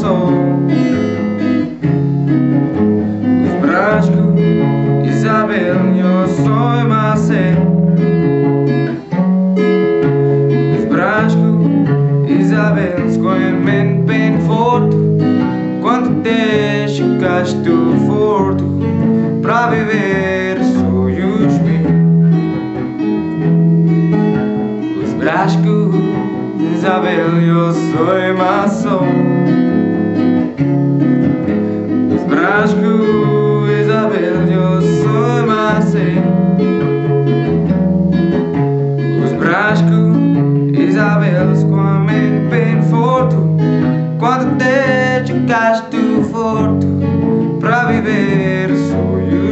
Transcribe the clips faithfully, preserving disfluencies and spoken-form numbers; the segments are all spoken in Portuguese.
sol. Os Brasco, Isabel, eu sou Marcel. Os Brasco, Isabel, escolhem bem forte. Quando te chegaste forte pra viver sonhos meus. Os Brasco, Isabel, eu sou Marcel. Os Brasco, Isabel, eu sou Marcel. Os Brasco, Isabel, escolhem bem forte. Quando te chegaste forte pra viver sonhos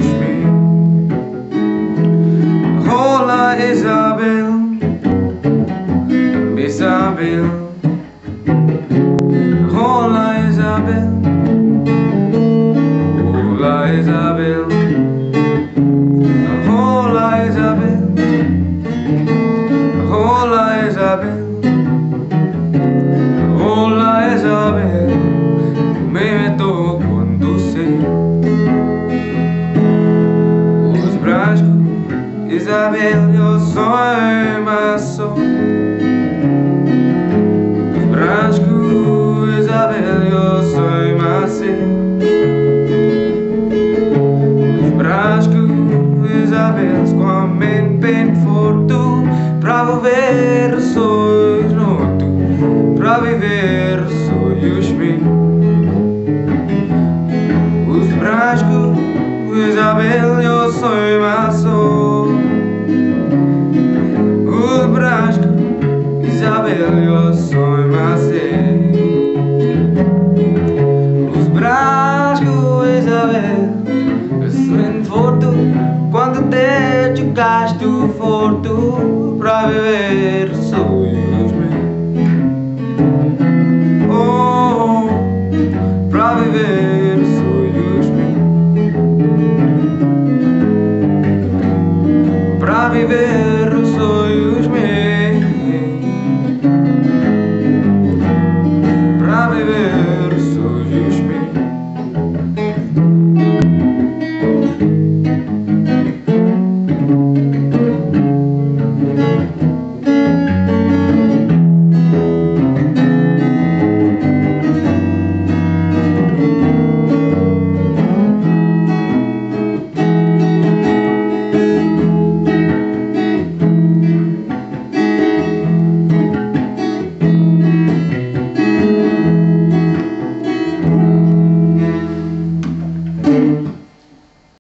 meus. Rola, Isabel, Isabel. Rola, Isabel, rola, Isabel. Rola, Isabel, rola, Isabel. Rola, Isabel, me meto quando sei. Os Brasco, Isabel, eu sou Marcel. Os Brasco, Isabel, eu sou Marcel. Os Brasco, Isabel, escolhem bem forte pra viver sonhos notos, pra viver sonhos meus. Os Brasco, Isabel, eu sou Marcel. Os Brasco, Isabel, eu sou Marcel. Os Brasco, Isabel, eu sou forte. Quando te chegaste forte pra viver sonhos.